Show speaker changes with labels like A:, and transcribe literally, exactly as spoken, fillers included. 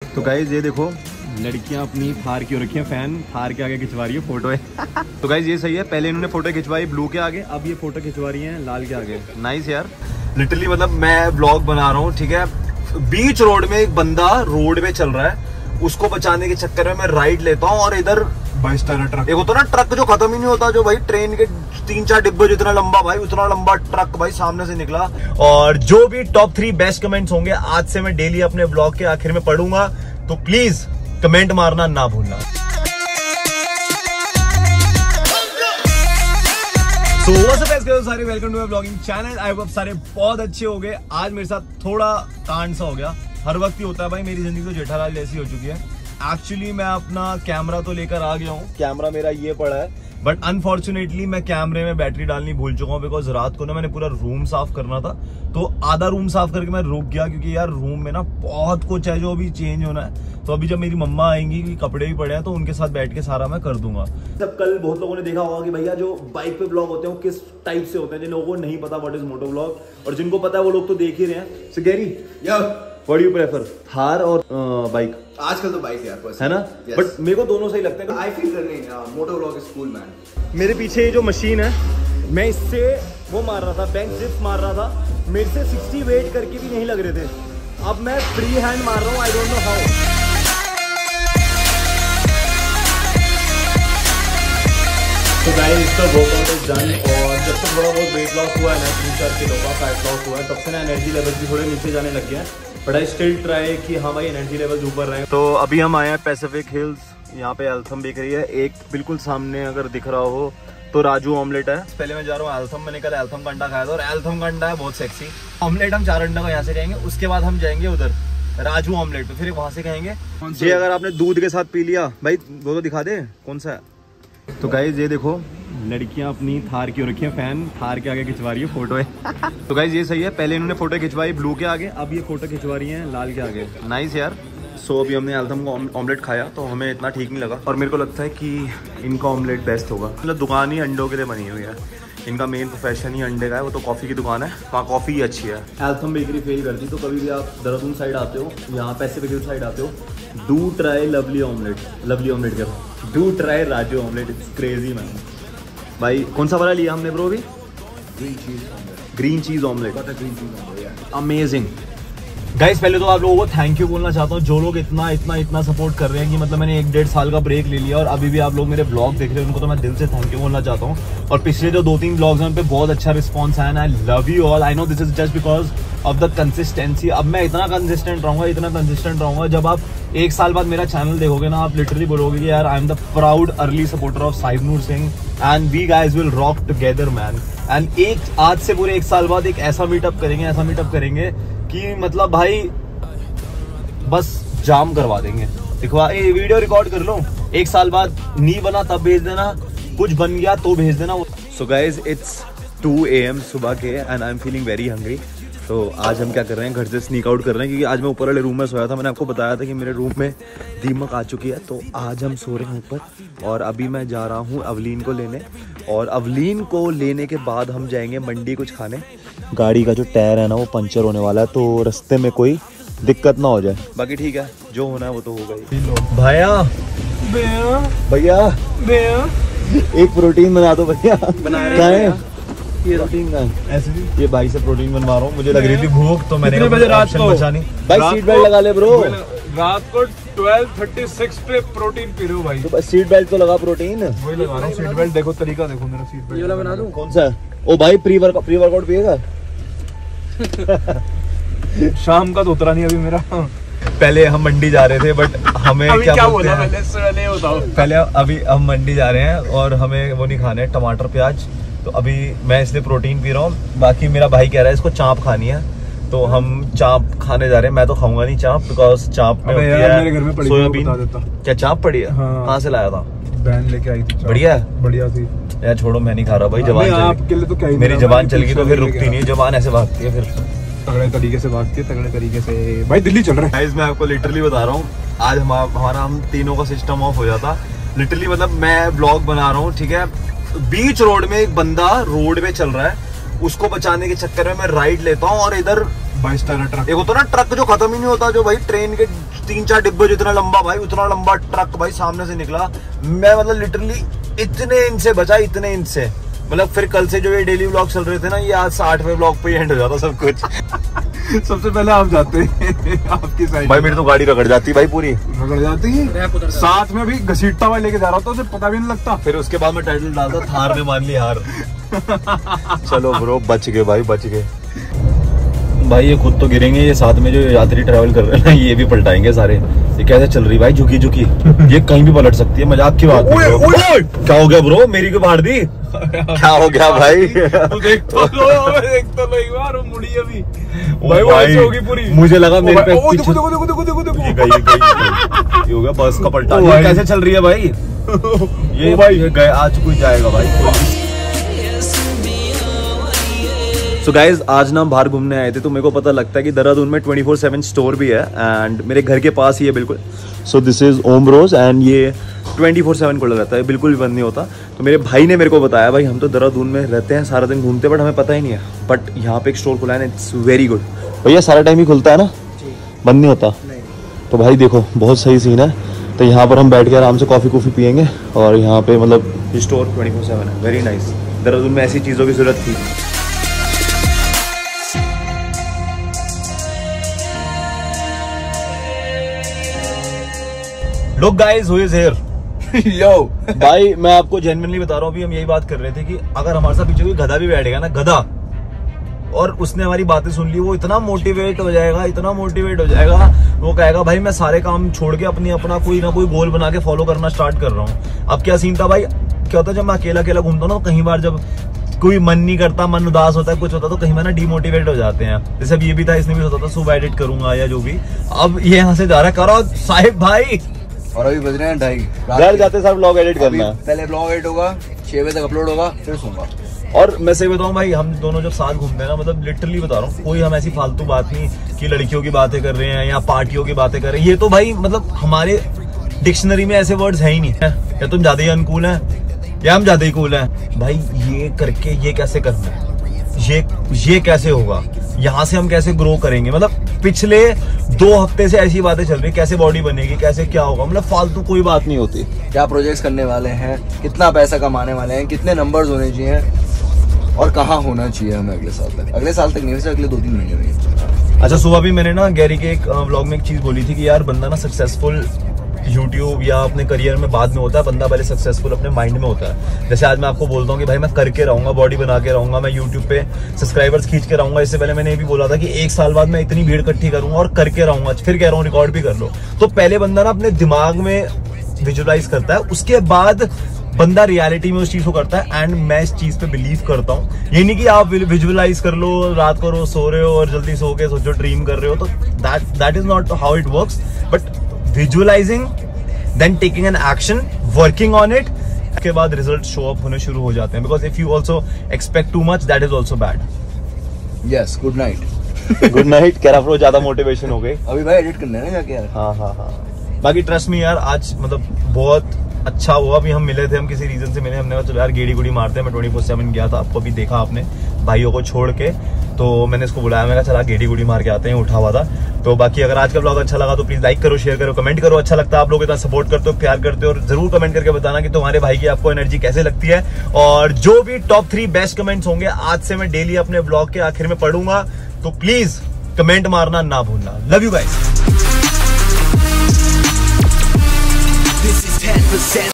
A: तो गाइज ये देखो लड़कियां अपनी थार की हो रखी है फैन, थार के आगे खिंचवा रही है फोटो है। तो गाइज ये सही है, पहले इन्होंने फोटो खिंचवाई ब्लू के आगे, अब ये फोटो खिंचवा रही है लाल के आगे। नाइस यार। लिटरली मतलब मैं व्लॉग बना रहा हूँ, ठीक है, बीच रोड में एक बंदा रोड में चल रहा है, उसको बचाने के चक्कर में मैं राइड लेता हूँ और इधर ट्रक, एक होता ना ट्रक जो खत्म ही नहीं होता, जो भाई ट्रेन के तीन चार डिब्बे जितना लंबा, भाई उतना लंबा ट्रक भाई सामने से निकला। और जो भी टॉप थ्री बेस्ट कमेंट्स होंगे आज से मैं डेली अपने ब्लॉग के आखिर में पढ़ूंगा, तो प्लीज कमेंट मारना ना भूलना। So what's up guys, सारे welcome to my blogging channel. I hope सारे बहुत अच्छे हो गए। आज मेरे साथ थोड़ा कांड सा हो गया, हर वक्त ही होता है भाई, मेरी जिंदगी तो जेठालाल जैसी हो चुकी है। एक्चुअली मैं अपना कैमरा तो लेकर आ गया हूँ, कैमरा मेरा ये पड़ा है, बट अनफॉर्चुनेटली मैं कैमरे में बैटरी डालनी भूल चुका हूँ, बिकॉज रात को ना मैंने पूरा रूम साफ करना था, तो आधा रूम साफ करके मैं रुक गया, क्योंकि यार रूम में ना बहुत कुछ है जो अभी चेंज होना है। तो अभी जब मेरी मम्मा आएंगी, कपड़े भी पड़े हैं, तो उनके साथ बैठ के सारा मैं कर दूंगा। सब कल बहुत लोगों ने देखा होगा कि भैया जो बाइक पे ब्लॉग होते हैं वो किस टाइप से होते हैं, जिन लोगों को नहीं पता व्हाट इज मोटो ब्लॉग, और जिनको पता है वो लोग तो देख ही रहे हैं। So Gary, what do you prefer, Thar और बाइक?
B: आजकल तो बाइक यार
A: है ना, बट yes. मेरे को दोनों सही लगते हैं।
B: I feel running moto vlog is cool man.
A: मेरे पीछे ये जो मशीन है, मैं इससे वो मार रहा था, बेंच डिप्स मार रहा था, मेरे से साठ वेट करके भी नहीं लग रहे थे, अब मैं फ्री हैंड मार रहा हूँ, आई डोंट नो हाउ। तो गाइस इसका वर्कआउट इज डन, और जब तक थोड़ा बहुत वेट लॉस हुआ है ना, तीन चार किलो का फैट लॉस हुआ है, तब से ना एनर्जी लेवल भी थोड़े नीचे जाने लग गया है, बट आई स्टिल ट्राई कि हाँ भाई एनर्जी लेवल ऊपर रहे। तो अभी हम आए हैं पैसिफिक हिल्स, यहाँ पे एल्थम बेकरी है, एक बिल्कुल सामने अगर दिख रहा हो तो राजू ऑमलेट है। पहले मैं जा रहा हूँ एल्थम, मैंने कल एल्थम का अंडा खाया था, और एल्थम का अंडा है बहुत सेक्सी। ऑमलेट हम चार अंडा का यहाँ से जाएंगे, उसके बाद हम जाएंगे उधर राजू ऑमलेट पे, फिर वहां से कहेंगे ये अगर आपने दूध के साथ पी लिया भाई, वो तो दिखा दे कौन सा है। तो गाइज ये देखो लड़कियां अपनी थार की हो रखी है फैन, थार के आगे खिंचवा रही है फोटो है। तो गाइज ये सही है, पहले इन्होंने फोटो खिंचवाई ब्लू के आगे, अब ये फोटो खिंचवा रही है लाल के आगे। नाइस यार। सो so, अभी हमने एल्थम का ऑमलेट खाया तो हमें इतना ठीक नहीं लगा, और मेरे को लगता है कि इनका ऑमलेट बेस्ट होगा। मतलब दुकान ही अंडों के लिए बनी हुई है, इनका मेन प्रोफेशन ही अंडे का है, वो तो कॉफ़ी की दुकान है, वहाँ कॉफ़ी ही अच्छी है। एल्थम बेकरी फेल करती, तो कभी भी आप देहरादून साइड आते हो, यहाँ पैसिफिक हिल साइड आते हो, do try lovely omelette, lovely omelette क्या, do try Raju omelette, it's crazy man. भाई कौन सा वाला लिया हमने ब्रो अभी?
B: Green cheese omelette.
A: Green cheese omelette,
B: green cheese omelette,
A: amazing. Guys पहले तो आप लोगों को थैंक यू बोलना चाहता हूँ, जो लोग इतना इतना इतना सपोर्ट कर रहे हैं, कि मतलब मैंने एक डेढ़ साल का ब्रेक ले लिया और अभी भी आप लोग मेरे ब्लॉग देख रहे हैं, उनको तो मैं दिल से थैंक यू बोलना चाहता हूँ। और पिछले जो दो तीन ब्लॉग्स हैं उन पे बहुत अच्छा रिस्पॉन्स आया, I love you all. I know this is just because of the consistency. अब मैं इतना कंसिस्टेंट रहूंगा, इतना कंसिस्टेंट रहूंगा, जब आप एक साल बाद मेरा चैनल देखोगे ना, आप लिटरली बोलोगे कि यार I am the proud early supporter of Saibnoor Singh, and we guys will rock together man. And एक आज से पूरे एक साल बाद एक ऐसा मीटअप करेंगे, ऐसा मीटअप करेंगे कि मतलब भाई बस जाम करवा देंगे। देखो ये वीडियो रिकॉर्ड कर लो, एक साल बाद नहीं बना तब भेज देना, कुछ बन गया तो भेज देना। So guys it's two A M सुबह के, and I am feeling very hungry. तो आज हम क्या कर रहे हैं, घर से स्नीक आउट कर रहे हैं, क्योंकि आज मैं ऊपर वाले रूम में सोया था। मैंने आपको बताया था कि मेरे रूम में दीमक आ चुकी है, तो आज हम सो रहे हैं ऊपर, और अभी मैं जा रहा हूँ अवलीन को लेने, और अवलीन को लेने के बाद हम जाएंगे मंडी कुछ खाने। गाड़ी का जो टायर है ना वो पंचर होने वाला है, तो रास्ते में कोई दिक्कत ना हो जाए, बाकी ठीक है, जो होना है वो तो होगा ही। भैया भैया भैया भैया एक प्रोटीन बना दो भैया। बना रहे हैं ये प्रोटीन का, ऐसे भी ये भाई से प्रोटीन बनवा रहा हूँ, मुझे लग रही थी भूख, तो मैंने बजे रात को बचानी भाई सीट बेल्ट लगा ले ब्रो।
C: रात को ट्वेल्व थर्टी सिक्स पे प्रोटीन पी रहे हो भाई,
A: तो सीट बेल्ट तो लगा, प्रोटीन
C: वही लगा रहा हूँ। सीट बेल्ट देखो, तरीका देखो मेरा, सीट बेल्ट ये वाला बना दूं?
A: कौन सा? ओ भाई प्री वर्क प्री वर्कआउट पिएगा?
C: शाम का तो उतरा नहीं अभी मेरा।
A: पहले हम मंडी जा रहे थे, बट हमें
C: अभी
A: क्या,
C: क्या बोला पहले से पहले बताओ।
A: पहले अभी हम मंडी जा रहे हैं और हमें वो नहीं खाने टमाटर प्याज, तो अभी मैं इसलिए प्रोटीन पी रहा हूँ। बाकी मेरा भाई कह रहा है इसको चाप खानी है, तो हम चाप खाने जा रहे हैं। मैं तो खाऊंगा नहीं चाप, बिकॉज चाप में
C: मेरे घर में पड़ी
A: सोयाबीन। क्या चाप पड़ी है?
C: हाँ।
A: कहाँ से लाया था?
C: बहन लेके आई थी।
A: बढ़िया है,
C: बढ़िया थी
A: यार। छोड़ो मैं नहीं खा रहा भाई, जबान
C: आपके लिए तो क्या ही,
A: मेरी जबान चल गई तो फिर रुकती नहीं, जबान ऐसे भागती है, फिर
C: तगड़े तरीके से भागती है, तगड़े तरीके से। भाई दिल्ली चल रहा है
A: गाइस, मैं आपको लिटरली बता रहा हूँ, आज हम हमारा हम तीनों का सिस्टम ऑफ हो जाता लिटरली। मतलब मैं ब्लॉग बना रहा हूँ, ठीक है, बीच रोड में एक बंदा रोड में चल रहा है, उसको बचाने के चक्कर में मैं राइड लेता हूँ, और इधर
C: बाईस टायर ट्रक,
A: एक होता ना ट्रक जो खत्म ही नहीं होता, जो भाई ट्रेन के तीन चार डिब्बे जितना लंबा भाई, उतना लंबा ट्रक भाई सामने से निकला। मैं मतलब लिटरली इतने इंच से बचा, इतने इंच से। मतलब फिर कल से जो ये डेली व्लॉग चल रहे थे ना, ये आज साठवें व्लॉग पे एंड हो जाता सब कुछ।
C: सबसे पहले आप जाते हैं आपकी साइड
A: भाई मेरी तो गाड़ी रगड़ जाती भाई, पूरी
C: रगड़ जाती है। साथ में भी घसीटता हुआ लेके जा रहा था, उसे पता भी नहीं लगता।
A: फिर उसके बाद में टाइटल डालता थार में मान ली हार। चलो ब्रो, बच गए भाई, बच गए भाई। ये खुद तो गिरेंगे, ये साथ में जो यात्री ट्रैवल कर रहे हैं ना, ये भी पलटाएंगे सारे। ये कैसे चल रही भाई, झुकी झुकी, ये कहीं भी पलट सकती है। मजाक की बात नहीं ब्रो। क्या हो गया ब्रो, मेरी को बाहर दी? क्या हो गया भाई?
C: देख तो लो, देख तो लो एक बार, वो मुड़ी अभी
A: भाई, भाई होगी पूरी। मुझे लगा मेरे पे
C: पीछे देखो देखो देखो देखो देखो
A: ये गई ये गई ये हो गया बस का पलटा। ये कैसे चल रही है भाई? ये भाई गए, आज कोई जाएगा भाई। सो गाइज, आज ना हम बाहर घूमने आए थे, तो मेरे को पता लगता है कि देहरादून में ट्वेंटी फोर सेवन स्टोर भी है, एंड मेरे घर के पास ही है बिल्कुल। So this is Om Rose, and ये ट्वेंटी फोर सेवन खुला रहता है, बिल्कुल भी बंद नहीं होता। तो मेरे भाई ने मेरे को बताया, भाई हम तो देहरादून में रहते हैं, सारा दिन घूमते हैं, बट हमें पता ही नहीं है। बट यहाँ पे एक स्टोर खुला है, इट्स वेरी गुड। भैया सारा टाइम ही खुलता है ना, बंद नहीं होता? नहीं। तो भाई देखो, बहुत सही सीन है। तो यहाँ पर हम बैठ के आराम से कॉफ़ी कॉफ़ी पियेंगे, और यहाँ पे मतलब स्टोर ट्वेंटी फोर सेवन है, वेरी नाइस। देहरादून में ऐसी चीज़ों की जरूरत थी। Look guys, who is here?
C: Yo,
A: भाई मैं आपको जेन्युइनली बता रहा हूँ, अभी हम यही बात कर रहे थे कि अगर हमारे साथ पीछे कोई गधा भी बैठेगा ना, गधा, और उसने हमारी बातें सुन ली, वो इतना मोटिवेट हो जाएगा, इतना मोटिवेट हो जाएगा, वो कहेगा भाई मैं सारे काम छोड़ के अपनी अपना कोई ना कोई गोल बना के फॉलो करना स्टार्ट कर रहा हूँ। अब क्या सीन था भाई, क्या होता है जब मैं अकेला अकेला घूमता हूँ ना, कहीं बार जब कोई मन नहीं करता, मन उदास होता है, कुछ होता है, तो कहीं बार ना डीमोटिवेट हो जाते हैं। जैसे अब ये भी था, इसने भी सोचा था सुबह एडिट करूंगा या जो भी, अब ये यहाँ से जा रहा है, करो साहिब भाई।
B: और अभी बज रहे हैं ढाई,
A: घर जाते सर व्लॉग एडिट करना है।
B: पहले व्लॉग एडिट होगा, छह बजे तक अपलोड होगा, फिर सोऊंगा।
A: और मैं सही बताऊं भाई, हम दोनों जब साथ घूमते हैं ना, मतलब लिटरली बता रहा हूँ, कोई हम ऐसी फालतू बात नहीं कि लड़कियों की बातें कर रहे हैं या पार्टियों की बातें कर रहे हैं। ये तो भाई मतलब हमारे डिक्शनरी में ऐसे वर्ड्स है ही नहीं है। या तुम ज्यादा ही अनकूल है या हम ज्यादा ही कूल हैं। भाई ये करके ये कैसे करना है, ये ये कैसे होगा, यहाँ से हम कैसे ग्रो करेंगे। मतलब पिछले दो हफ्ते से ऐसी बातें चल रही, कैसे बॉडी बनेगी, कैसे क्या होगा, मतलब फालतू कोई बात नहीं होती।
B: क्या प्रोजेक्ट्स करने वाले हैं, कितना पैसा कमाने वाले हैं, कितने नंबर्स होने चाहिए, और कहाँ होना चाहिए हमें अगले साल तक। अगले साल तक नहीं, वैसे अगले दो तीन महीने में।
A: अच्छा, सुबह भी मैंने ना गैरी के एक व्लॉग में एक चीज बोली थी कि यार बंदा ना सक्सेसफुल यूट्यूब या अपने करियर में बाद में होता है, बंदा पहले सक्सेसफुल अपने माइंड में होता है। जैसे आज मैं आपको बोलता हूँ कि भाई मैं करके रहूंगा, बॉडी बना के रहूंगा, मैं यूट्यूब पे सब्सक्राइबर्स खींच के रहूंगा। इससे पहले मैंने ये भी बोला था कि एक साल बाद मैं इतनी भीड़ इकट्ठी करूंगा और करके रहूंगा। फिर कह रहा हूँ रिकॉर्ड भी कर लो। तो पहले बंदा ना अपने दिमाग में विजुअलाइज करता है, उसके बाद बंदा रियलिटी में उस चीज को करता है। एंड मैं इस चीज पे बिलीव करता हूँ। ये नहीं कि आप विजुअलाइज कर लो, रात को रोज सो रहे हो और जल्दी सो के सोचो ड्रीम कर रहे हो, तो that that is not how it works. But visualising, then taking an action, working on it, के बाद रिजल्ट शो अप होने शुरू हो जाते हैं। Because if you also expect too much, that is also bad.
B: Yes, good night.
A: Good night. कह रहा ज्यादा मोटिवेशन हो गई।
B: अभी भाई एडिट करना है ना जाके यार।
A: हाँ हाँ हाँ। बाकी ट्रस्ट मी यार, आज मतलब बहुत अच्छा हुआ। अभी हम मिले थे, हम किसी रीजन से मिले, हमने कहा चलो यार गेड़ी गुड़ी मारते हैं। मैं ट्वेंटी फोर सेवन गया था, आपको भी देखा आपने भाइयों को छोड़ के, तो मैंने इसको बुलाया, मैं कहा चला गेड़ी गुड़ी मार के आते हैं, उठा हुआ था। तो बाकी अगर आज का ब्लॉग अच्छा लगा तो प्लीज लाइक करो, शेयर करो, कमेंट करो। अच्छा लगता है, आप लोग इतना सपोर्ट करते हो, प्यार करते हो, और जरूर कमेंट करके बताना कि तुम्हारे भाई की आपको एनर्जी कैसे लगती है। और जो भी टॉप थ्री बेस्ट कमेंट्स होंगे आज से मैं डेली अपने ब्लॉग के आखिर में पढ़ूंगा, तो प्लीज कमेंट मारना ना भूलना। Love you guys.